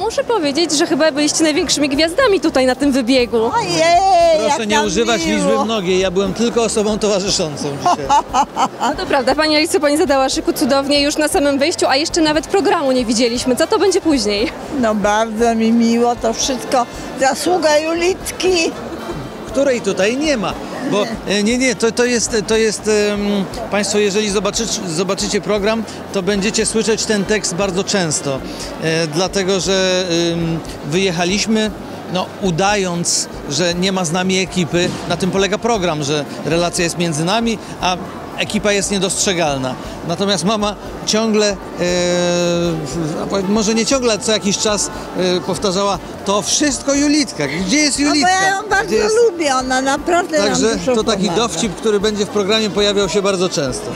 muszę powiedzieć, że chyba byliście największymi gwiazdami tutaj na tym wybiegu. Ojej, Proszę nie używać miło. liczby mnogiej, ja byłem tylko osobą towarzyszącą dzisiaj. No to prawda, Pani Alicjo, Pani zadała szyku cudownie już na samym wyjściu, a jeszcze nawet programu nie widzieliśmy. Co to będzie później? No bardzo mi miło, to wszystko zasługa Julitki. Której tutaj nie ma. Bo nie, to jest Państwo, jeżeli zobaczycie program, to będziecie słyszeć ten tekst bardzo często. Dlatego, że wyjechaliśmy, no, udając, że nie ma z nami ekipy. Na tym polega program, że relacja jest między nami, a ekipa jest niedostrzegalna. Natomiast mama ciągle, może nie ciągle, ale co jakiś czas powtarzała, to wszystko Julitka. Gdzie jest Julitka? No bo ja ją bardzo lubię, ona naprawdę nam Także dużo to taki pomaga. dowcip, który będzie w programie pojawiał się bardzo często.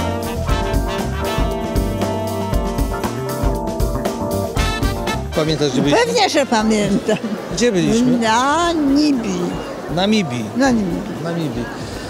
Pamiętasz, gdzie byliśmy? Pewnie, że pamiętam. Gdzie byliśmy? Na Nibii. Namibii. Na Nibii. Namibii.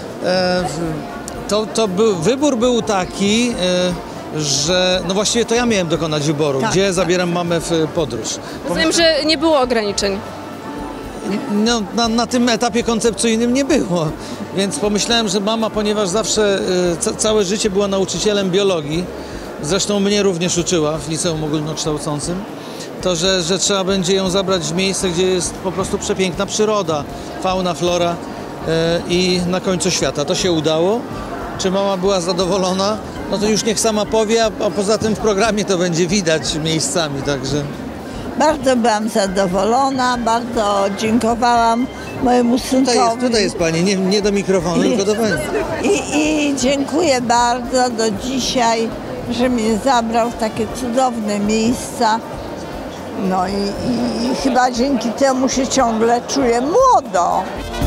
Wybór był taki, że no właściwie to ja miałem dokonać wyboru, Tak, gdzie tak. zabieram mamę w podróż. Rozumiem, że nie było ograniczeń. No, na tym etapie koncepcyjnym nie było, więc pomyślałem, że mama, ponieważ zawsze całe życie była nauczycielem biologii, zresztą mnie również uczyła w liceum ogólnokształcącym, to że trzeba będzie ją zabrać w miejsce, gdzie jest po prostu przepiękna przyroda, fauna, flora i na końcu świata. To się udało. Czy mama była zadowolona? No to już niech sama powie, a poza tym w programie to będzie widać miejscami, także... Bardzo byłam zadowolona, bardzo dziękowałam mojemu synkowi. Tutaj jest pani, nie do mikrofonu, tylko do pani. I dziękuję bardzo do dzisiaj, że mnie zabrał w takie cudowne miejsca. No i chyba dzięki temu się ciągle czuję młodo.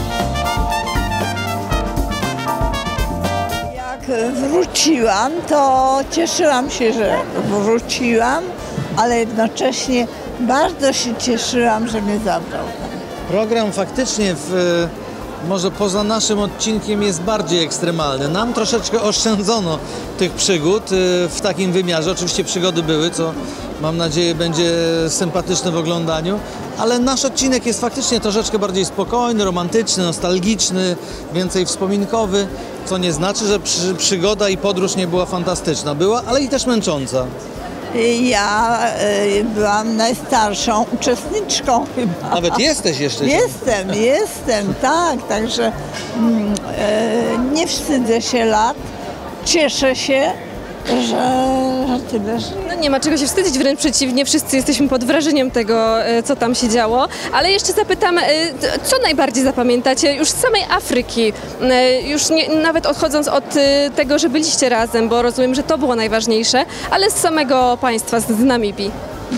Jak wróciłam, to cieszyłam się, że wróciłam, ale jednocześnie bardzo się cieszyłam, że mnie zabrał. Program faktycznie może poza naszym odcinkiem jest bardziej ekstremalny. Nam troszeczkę oszczędzono tych przygód w takim wymiarze. Oczywiście przygody były, co mam nadzieję będzie sympatyczne w oglądaniu, ale nasz odcinek jest faktycznie troszeczkę bardziej spokojny, romantyczny, nostalgiczny, więcej wspominkowy, co nie znaczy, że przygoda i podróż nie była fantastyczna. Była, ale i też męcząca. Ja byłam najstarszą uczestniczką chyba. Nawet jesteś jeszcze. Jestem, tak. Także nie wstydzę się lat. Cieszę się, że tyle. No nie ma czego się wstydzić, wręcz przeciwnie, wszyscy jesteśmy pod wrażeniem tego, co tam się działo. Ale jeszcze zapytam, co najbardziej zapamiętacie już z samej Afryki? Już nawet odchodząc od tego, że byliście razem, bo rozumiem, że to było najważniejsze, ale z samego państwa, z Namibii.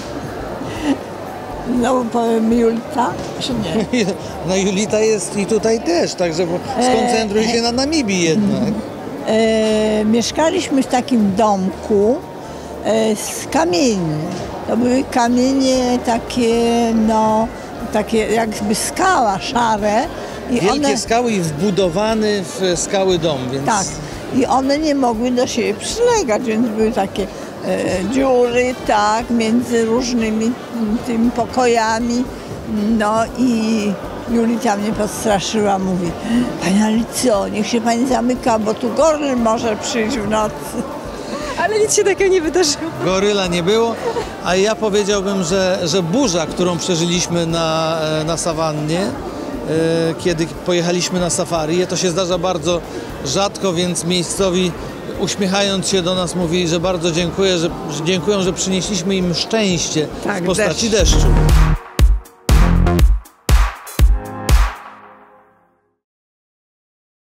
No powiem Julita, czy nie? No Julita jest i tutaj też, także skoncentruj się na Namibii jednak. Mieszkaliśmy w takim domku z kamieni. To były kamienie takie jakby skała szare. I Wielkie skały i wbudowany w skały dom, więc... Tak. I one nie mogły do siebie przylegać, więc były takie dziury, tak, między różnymi tymi pokojami. No i Julita mnie podstraszyła, mówi: Pani Alicjo, niech się pani zamyka, bo tu goryl może przyjść w nocy. Ale nic się takiego nie wydarzyło. Goryla nie było, a ja powiedziałbym, że burza, którą przeżyliśmy na sawannie, kiedy pojechaliśmy na safari, to się zdarza bardzo rzadko, więc miejscowi, uśmiechając się do nas, mówili, że bardzo dziękują, że przynieśliśmy im szczęście w postaci deszczu.